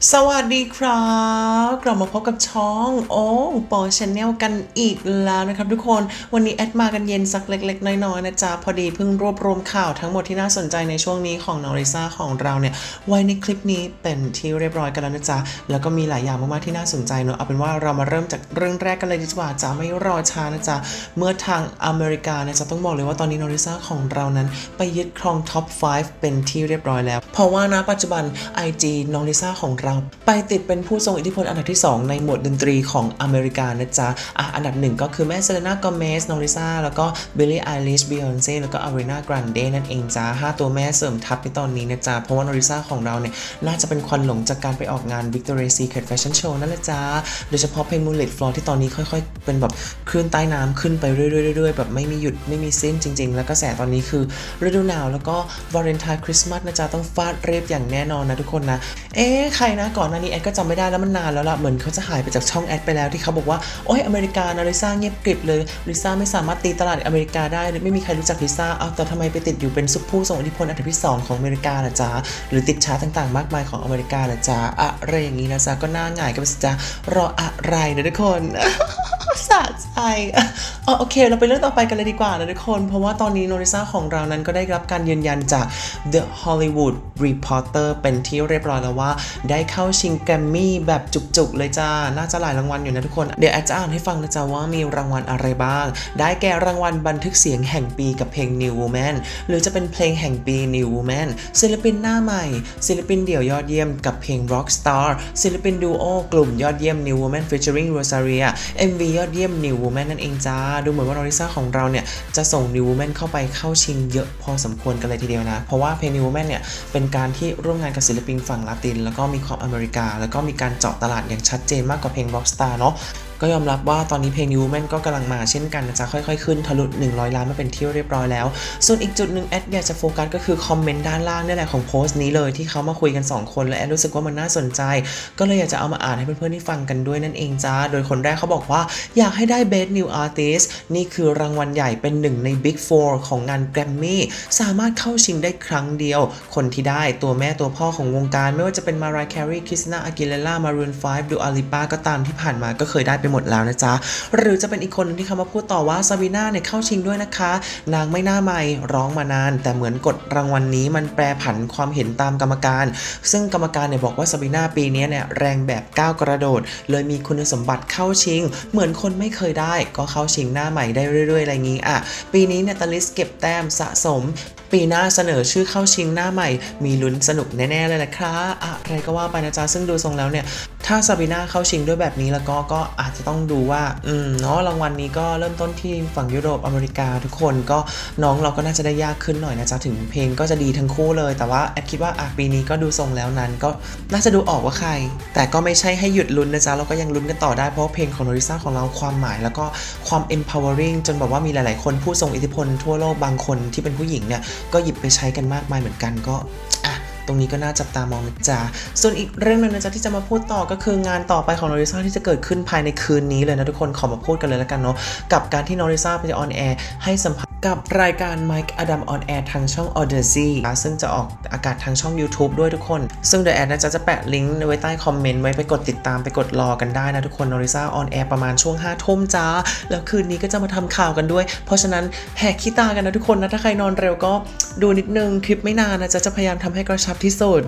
สวัสดีครับกลับมาพบกับช่องปอชาแนลกันอีกแล้วนะครับทุกคนวันนี้แอดมากันเย็นสักเล็กๆน้อยๆนะจ๊ะพอดีเพิ่งรวบรวมข่าวทั้งหมดที่น่าสนใจในช่วงนี้ของน้องลิซ่าของเราเนี่ยไว้ในคลิปนี้เป็นที่เรียบร้อยกันแล้วนะจ๊ะแล้วก็มีหลายอย่างมากๆที่น่าสนใจเนอะเอาเป็นว่าเรามาเริ่มจากเรื่องแรกกันเลยดีกว่าจ้ะไม่รอช้านะจ๊ะเมื่อทางอเมริกาเนี่ยจะต้องบอกเลยว่าตอนนี้น้องลิซ่าของเรานั้นไปยึดครองท็อป 5 เป็นที่เรียบร้อยแล้วเพราะว่าณปัจจุบัน IG น้องลิซ่าของเราไปติดเป็นผู้ทรงอิทธิพลอันดับที่2ในหมวดดนตรีของอเมริกานะจ๊ะอันดับ1ก็คือแม่เซเลน่ากอเมสน้องลิซ่าแล้วก็บิลลี่ไอลิชบิยอนเซ่แล้วก็อารีนาแกรนเดนั่นเองจ้า5ตัวแม่เสริมทัพในตอนนี้นะจ๊ะเพราะว่าน้องลิซ่าของเราเนี่ยน่าจะเป็นควันหลงจากการไปออกงาน Victoria's Secret Fashion Show นั่นแหละจ้าโดยเฉพาะเพลง Moonlit Floor ที่ตอนนี้ค่อยๆเป็นแบบคลื่นใต้น้ำขึ้นไปเรื่อยๆแบบไม่มีหยุดไม่มีสิ้นจริงๆแล้วกระแสตอนนี้คือฤดูหนาวแล้วก็วาเลนไทน์คริสต์มาสนะจ๊ะต้องฟาดเรียบอย่างแน่นอนนะทุกคนนะใครนะก่อนหน้านี้แอดก็จำไม่ได้แล้วมันนานแล้วล่ะเหมือนเขาจะหายไปจากช่องแอดไปแล้วที่เขาบอกว่าโอ้ยอเมริกานะลิซ่าเงียบกริบเลยลิซ่าไม่สามารถตีตลาดอเมริกาได้ไม่มีใครรู้จักลิซ่าแต่ทำไมไปติดอยู่เป็นซุปผู้ทรงอิทธิพลอันดับที่2ของอเมริกาล่ะจ๊ะหรือติดชาร์ตต่างๆมากมายของอเมริกาล่ะจ๊ะอะไรอย่างนี้นะจ๊ะก็น่าหงายกันไปสิจ๊ะรออะไรนะทุกคนสะใจโอเคเราไปเรื่องต่อไปกันเลยดีกว่านะทุกคนเพราะว่าตอนนี้โนริซ่าของเรานั้นก็ได้รับการยืนยันจาก The Hollywood Reporter เป็นที่เรียบร้อยแล้วว่าได้เข้าชิงแกรมมี่แบบจุกๆเลยจ้าน่าจะหลายรางวัลอยู่นะทุกคนเดี๋ยวแอดจะอ่านให้ฟังนะจ๊ะว่ามีรางวัลอะไรบ้างได้แก่รางวัลบันทึกเสียงแห่งปีกับเพลง New Woman หรือจะเป็นเพลงแห่งปี New Woman ศิลปินหน้าใหม่ศิลปินเดี่ยวยอดเยี่ยมกับเพลง Rockstar ศิลปินดูโอกลุ่มยอดเยี่ยม New Woman featuring Rosaria MV ยอดเยี่ยม New Woman นั่นเองจ้าดูเหมือนว่าน้องลิซ่าของเราเนี่ยจะส่ง New Woman เข้าไปเข้าชิงเยอะพอสมควรกันเลยทีเดียวนะเพราะว่าเพลง New Woman เนี่ยเป็นการที่ร่วมงานกับศิลปินฝั่งลาตินแล้วก็มีความอเมริกาแล้วก็มีการเจาะตลาดอย่างชัดเจนมากกว่าเพลง Rockstar เนาะก็ยอมรับว่าตอนนี้เพลง New Woman ก็กำลังมาเช่นกันนะจ๊ะค่อยๆขึ้นทะลุ100 ล้านมาเป็นที่เรียบร้อยแล้วส่วนอีกจุดหนึ่งแอดอยากจะโฟกัสก็คือคอมเมนต์ด้านล่างนี่แหละของโพสต์นี้เลยที่เขามาคุยกัน2คนและแอดรู้สึกว่ามันน่าสนใจก็เลยอยากจะเอามาอ่านให้เพื่อนๆได้ฟังกันด้วยนั่นเองจ้าโดยคนแรกเขาบอกว่าอยากให้ได้ Best New Artist นี่คือรางวัลใหญ่เป็นหนึ่งใน Big 4 ของงาน Grammy สามารถเข้าชิงได้ครั้งเดียวคนที่ได้ตัวแม่ตัวพ่อของวงการไม่ว่าจะเป็น Mariah Carey Christina Aguilera Maroon 5 Dua Lipa ก็ตามที่ผ่านมาก็เคยได้ไปหมดแล้วนะจ๊ะหรือจะเป็นอีกคนนึงที่เขามาพูดต่อว่าซาบีน่าเนี่ยเข้าชิงด้วยนะคะนางไม่น่าใหม่ร้องมานานแต่เหมือนกฎรางวัลนี้มันแปรผันความเห็นตามกรรมการซึ่งกรรมการเนี่ยบอกว่าซาบีน่าปีนี้เนี่ยแรงแบบก้าวกระโดดเลยมีคุณสมบัติเข้าชิงเหมือนคนไม่เคยได้ก็เข้าชิงหน้าใหม่ได้เรื่อยๆอะไรงี้ปีนี้เนี่ยตาลิสเก็บแต้มสะสมปีหน้าเสนอชื่อเข้าชิงหน้าใหม่มีลุ้นสนุกแน่ๆเลยแหละครับอะไรก็ว่าไปนะจ๊ะซึ่งดูทรงแล้วเนี่ยถ้าซาบีน่าเข้าชิงด้วยแบบนี้แล้วก็อาจจะต้องดูว่าเนาะรางวัลนี้ก็เริ่มต้นที่ฝั่งยุโรปอเมริกาทุกคนก็น้องเราก็น่าจะได้ยากขึ้นหน่อยนะจ๊ะถึงเพลงก็จะดีทั้งคู่เลยแต่ว่าแอดคิดว่าปีนี้ก็ดูทรงแล้วนั้นก็น่าจะดูออกว่าใครแต่ก็ไม่ใช่ให้หยุดลุ้นนะจ๊ะเราก็ยังลุ้นกันต่อได้เพราะเพลงของโนริซ่าของเราความหมายแล้วก็ความ empowering จนแบบว่ามีหลายๆคนผู้ทรงอิทธิพลทั่วโลกบางคนที่เป็นผู้หญิงเนี่ยก็หยิบไปใช้กันมากมายเหมือนกันก็ตรงนี้ก็น่าจับตามองนะจ๊ะส่วนอีกเรื่องนึงนะจ๊ะที่จะมาพูดต่อก็คืองานต่อไปของโนริซ่าที่จะเกิดขึ้นภายในคืนนี้เลยนะทุกคนขอมาพูดกันเลยแล้วกันเนาะกับการที่โนริซ่าไปออนแอร์ให้สัมภาษณ์กับรายการ Mike Adam on Air ทางช่อง Odyssey ซึ่งจะออกอากาศทางช่อง YouTube ด้วยทุกคนซึ่งเดี๋ยวแอดนะจ๊ะจะแปะลิงก์ไว้ใต้คอมเมนต์ไว้ไปกดติดตามไปกดรอกันได้นะทุกคนโนริซ่าออนแอร์ประมาณช่วง5 ทุ่มจ้าแล้วคืนนี้ก็จะมาทำข่าวกันด้วยเพราะฉะนั้นแหกขี้ตากันนะทุกคนนะถ้าใครนอนเร็วก็ดูนิดนึงคลิปไม่นานนะจ๊ะจะพยายามทำให้กระชับที่สุด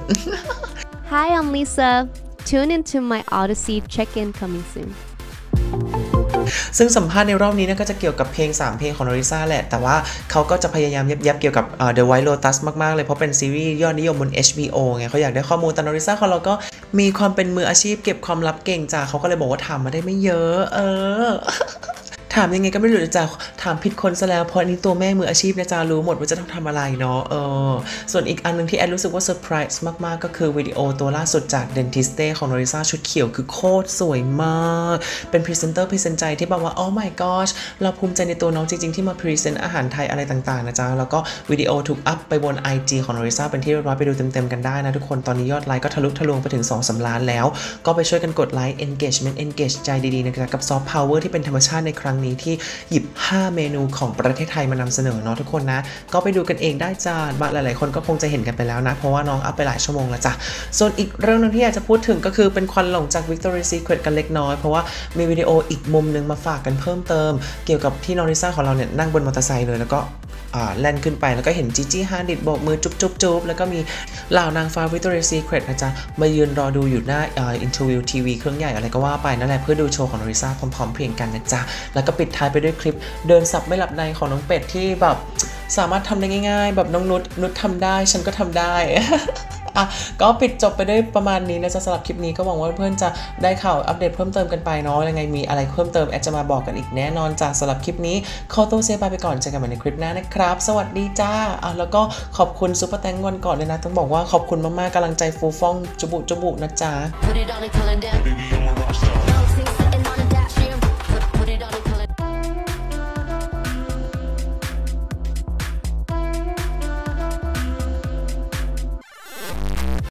Hi, I'm Lisa. Tune into my Odyssey check-in coming soon. ซึ่งสัมภาษณ์ในรอบนี้ก็จะเกี่ยวกับเพลง3เพลงของโนริซ่าแหละแต่ว่าเขาก็จะพยายามยับเกี่ยวกับThe White Lotus มากๆเลยเพราะเป็นซีรีส์ยอดนิยมบน HBO ไงเขาอยากได้ข้อมูลแต่โนริซ่าของเราก็มีความเป็นมืออาชีพเก็บความลับเก่งจ้าเขาก็เลยบอกว่าถามมาได้ไม่เยอะถามยังไงก็ไม่รู้จะถามผิดคนซะแล้วเพราะนี้ตัวแม่มืออาชีพนะจ๊ะรู้หมดว่าจะต้องทำอะไรเนาะส่วนอีกอันนึงที่แอดรู้สึกว่าเซอร์ไพรส์มากๆก็คือวิดีโอตัวล่าสุดจาก Dentiste ของโนริซ่าชุดเขียวคือโคตรสวยมากเป็นพรีเซนเตอร์พรีเซนต์ใจที่บอกว่า oh my gosh เราภูมิใจในตัวน้องจริงๆที่มาพรีเซนต์อาหารไทยอะไรต่างๆนะจ๊ะแล้วก็วิดีโอถูกอัพไปบน IG ของโนริซ่าเป็นที่เรียบร้อยไปดูเต็มๆกันได้นะทุกคนตอนนี้ยอดไลค์ก็ทะลุทะลวงไปถึง 2-3 ล้านแล้วก็ไปช่วยกันกดไลค์ engage ใจดีๆนะจ๊ะกับ soft power ที่เป็นธรรมชาติในครั้งนี้นี้ที่หยิบ5เมนูของประเทศไทยมานำเสนอเนาะทุกคนนะก็ไปดูกันเองได้จ้าหลายๆคนก็คงจะเห็นกันไปแล้วนะเพราะว่าน้องอัพไปหลายชั่วโมงแล้วจ้ะส่วนอีกเรื่องนึงที่อยากจะพูดถึงก็คือเป็นควันหลงจาก Victoria's Secret กันเล็กน้อยเพราะว่ามีวิดีโออีกมุมนึงมาฝากกันเพิ่มเติมเกี่ยวกับที่น้องลิซ่าของเราเนี่ยนั่งบนมอเตอร์ไซค์เลยแล้วก็แล่นขึ้นไปแล้วก็เห็นจีจี้ฮาดิดโบกมือจุ๊บแล้วก็มีเหล่านางฟ้า Victoria's Secret นะจ๊ะมายืนรอดูอยู่หน้าอินเทอร์วิวทีวีเครื่องใหญ่อะไรก็ว่าไปนั่นแหละเพื่อดูโชว์ของน้องลิซ่าพร้อมๆเพลงกันนะจ๊ะแล้วก็ปิดท้ายไปด้วยคลิปเดินสับไม่หลับในของน้องเป็ดที่แบบสามารถทำได้ง่ายๆแบบน้องนุชทำได้ฉันก็ทำได้ ก็ปิดจบไปด้วยประมาณนี้นะจ๊ะสำหรับคลิปนี้ก็หวังว่าเพื่อนจะได้ข่าวอัปเดตเพิ่มเติมกันไปเนาะยังไงมีอะไรเพิ่มเติมแอดจะมาบอกกันอีกแน่นอนจ้ะสำหรับคลิปนี้ขอตัวเซฟไปก่อนเจอกันใหม่ในคลิปหน้านะครับสวัสดีจ้าแล้วก็ขอบคุณซุปเปอร์แตงวันก่อนเลยนะต้องบอกว่าขอบคุณมากๆกำลังใจฟูฟ่องจุบุนะจ๊ะ